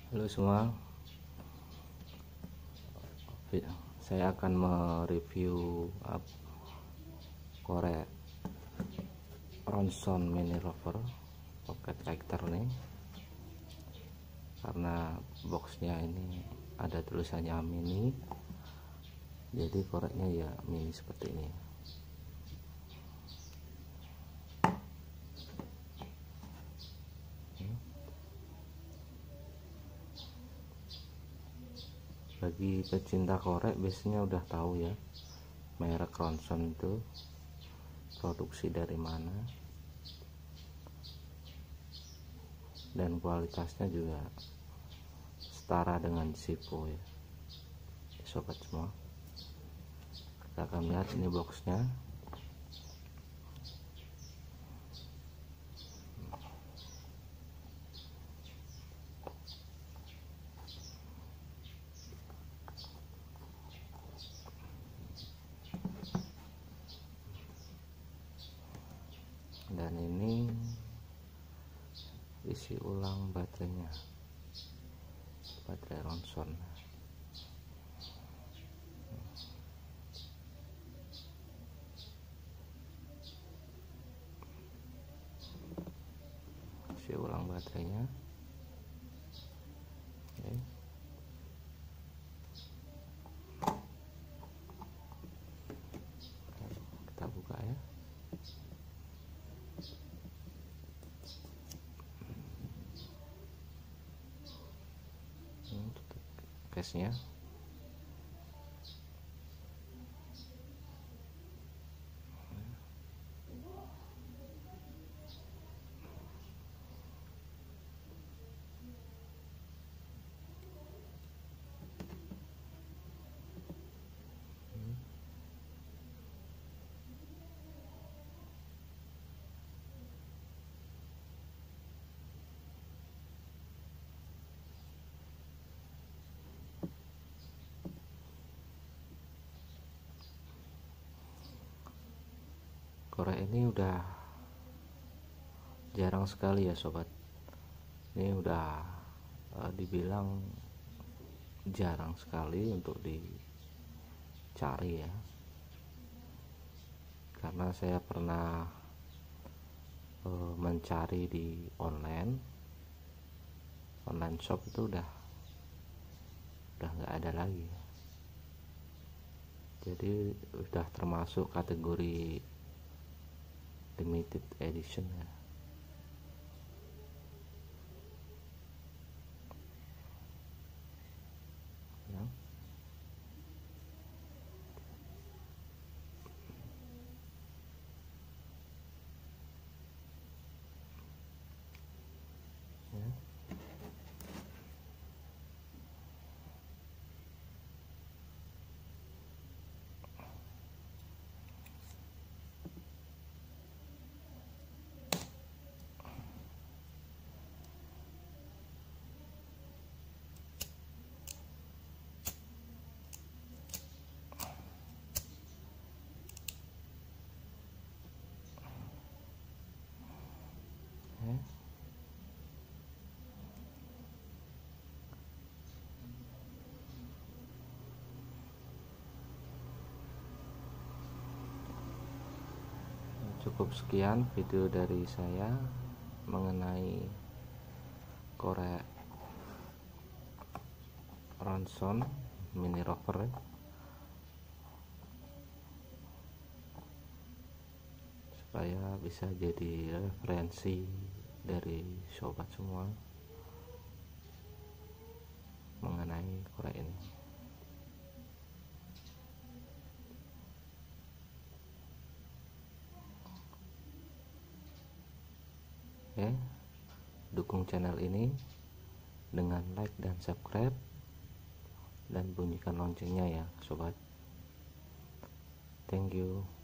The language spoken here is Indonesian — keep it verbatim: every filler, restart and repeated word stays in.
Halo semua, saya akan mereview uh, korek Ronson Mini Rover Pocket Tractor nih, karena boxnya ini ada tulisannya mini, jadi koreknya ya mini seperti ini. Bagi pecinta korek biasanya udah tahu ya, merek Ronson itu produksi dari mana, dan kualitasnya juga setara dengan Zippo ya sobat semua. Kita akan lihat ini boxnya. Dan ini isi ulang baterainya, baterai Ronson. Isi ulang baterainya. Oke. Kita buka ya. Tutup case-nya. Korek ini udah jarang sekali ya sobat, ini udah uh, dibilang jarang sekali untuk dicari ya, karena saya pernah uh, mencari di online online shop itu udah udah nggak ada lagi, jadi udah termasuk kategori limited edition ya. Ya. Ya. Cukup sekian video dari saya mengenai korek Ronson Mini Rover, supaya bisa jadi referensi dari sobat semua mengenai korek ini. Oke, dukung channel ini dengan like dan subscribe, dan bunyikan loncengnya ya sobat. Thank you.